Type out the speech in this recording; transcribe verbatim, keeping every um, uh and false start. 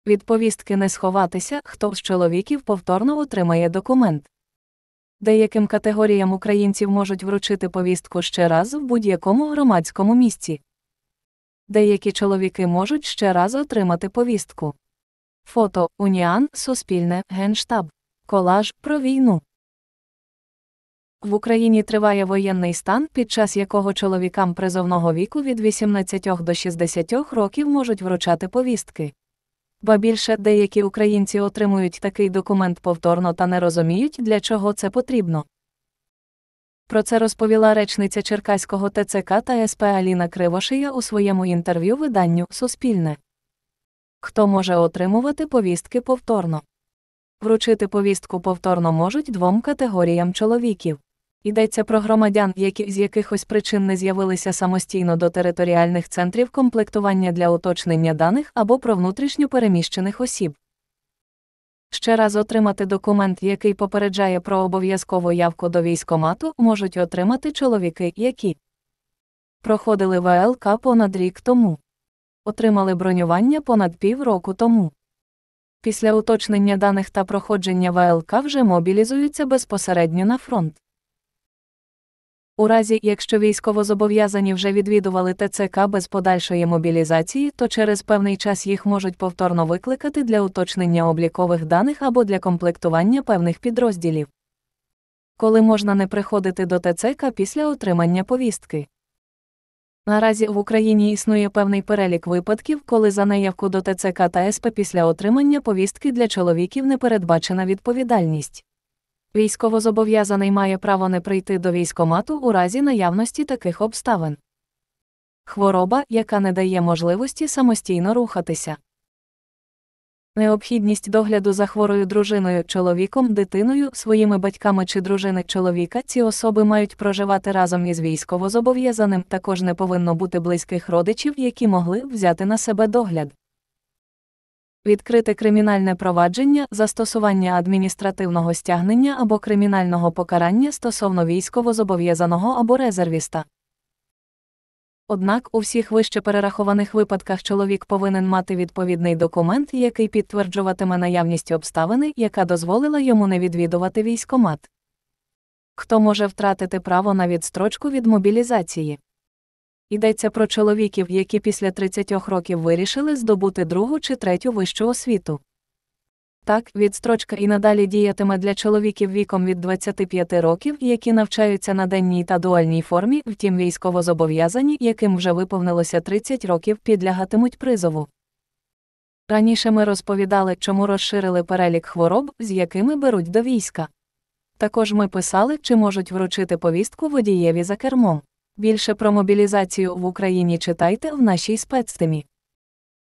Від повістки не сховатися, хто з чоловіків повторно отримає документ. Деяким категоріям українців можуть вручити повістку ще раз в будь-якому громадському місці. Деякі чоловіки можуть ще раз отримати повістку. Фото, Уніан, Суспільне, Генштаб. Колаж про війну. В Україні триває воєнний стан, під час якого чоловікам призовного віку від вісімнадцяти до шістдесяти років можуть вручати повістки. Ба більше, деякі українці отримують такий документ повторно та не розуміють, для чого це потрібно. Про це розповіла речниця Черкаського Те Це Ка та Ес Пе Аліна Кривошия у своєму інтерв'ю виданню «Суспільне». Хто може отримувати повістки повторно? Вручити повістку повторно можуть двом категоріям чоловіків. Йдеться про громадян, які з якихось причин не з'явилися самостійно до територіальних центрів комплектування для уточнення даних або про внутрішньо переміщених осіб. Ще раз отримати документ, який попереджає про обов'язкову явку до військкомату, можуть отримати чоловіки, які проходили Ве Ел Ка понад рік тому, отримали бронювання понад півроку тому. Після уточнення даних та проходження Ве Ел Ка вже мобілізуються безпосередньо на фронт. У разі, якщо військовозобов'язані вже відвідували Те Це Ка без подальшої мобілізації, то через певний час їх можуть повторно викликати для уточнення облікових даних або для комплектування певних підрозділів. Коли можна не приходити до Те Це Ка після отримання повістки? Наразі в Україні існує певний перелік випадків, коли за неявку до Те Це Ка та Ес Пе після отримання повістки для чоловіків не передбачена відповідальність. Військовозобов'язаний має право не прийти до військкомату у разі наявності таких обставин. Хвороба, яка не дає можливості самостійно рухатися. Необхідність догляду за хворою дружиною, чоловіком, дитиною, своїми батьками чи дружини чоловіка. Ці особи мають проживати разом із військовозобов'язаним, також не повинно бути близьких родичів, які могли взяти на себе догляд. Відкрити кримінальне провадження, застосування адміністративного стягнення або кримінального покарання стосовно військовозобов'язаного або резервіста. Однак у всіх вище перерахованих випадках чоловік повинен мати відповідний документ, який підтверджуватиме наявність обставини, яка дозволила йому не відвідувати військкомат. Хто може втратити право на відстрочку від мобілізації? Йдеться про чоловіків, які після тридцяти років вирішили здобути другу чи третю вищу освіту. Так, відстрочка і надалі діятиме для чоловіків віком від двадцяти п'яти років, які навчаються на денній та дуальній формі, втім військовозобов'язані, яким вже виповнилося тридцять років, підлягатимуть призову. Раніше ми розповідали, чому розширили перелік хвороб, з якими беруть до війська. Також ми писали, чи можуть вручити повістку водієві за кермом. Більше про мобілізацію в Україні читайте в нашій спецтемі.